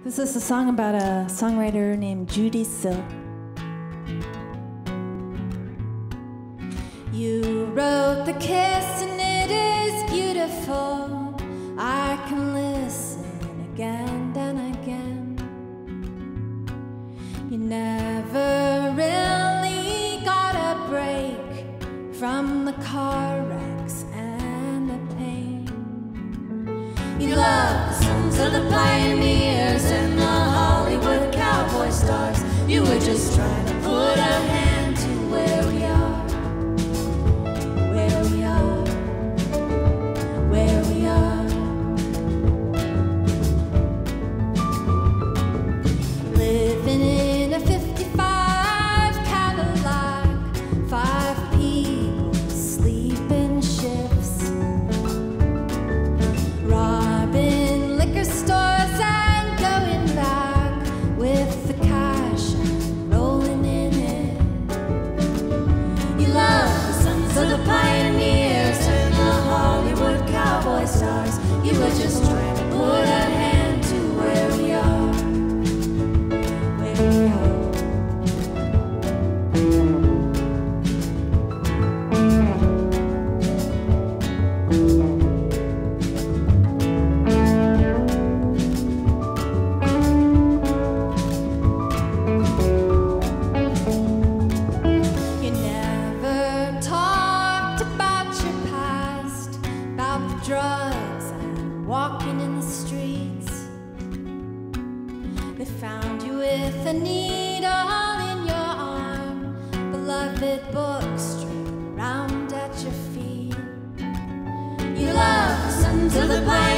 This is a song about a songwriter named Judee. You wrote the kiss and it is beautiful. I can listen again and again. You never really got a break from the car wrecks and the pain. You love the sons of the pioneers and the Hollywood cowboy stars. You were just trying to put a hand to where we are. Where we are. Where we are. Living in a 55 Cadillac, 5 people sleep in shifts, robbing liquor stores and going back with the cash and rolling in it. You love the sons of the pioneers and the Hollywood cowboy stars. You were just trying to put a hand to where we are. Where we are. You never talked about your past, about the drugs and walking in the streets. They found you with a needle in your arm, beloved book strewn around at your feet. You love the sons of the pioneers